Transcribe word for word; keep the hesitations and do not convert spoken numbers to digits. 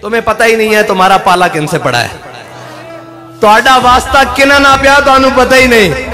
तुम्हें पता ही नहीं है तुम्हारा पाला किन से पड़ा है, ਤੁਹਾਡਾ वास्ता किना ना पिया ਤੁਹਾਨੂੰ पता ही नहीं।